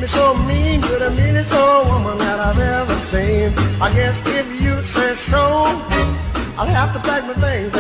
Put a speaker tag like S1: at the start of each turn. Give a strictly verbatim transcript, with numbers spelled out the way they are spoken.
S1: me so mean, you're the meanest old woman that I've ever seen. I guess if you say so, I'll have to pack my things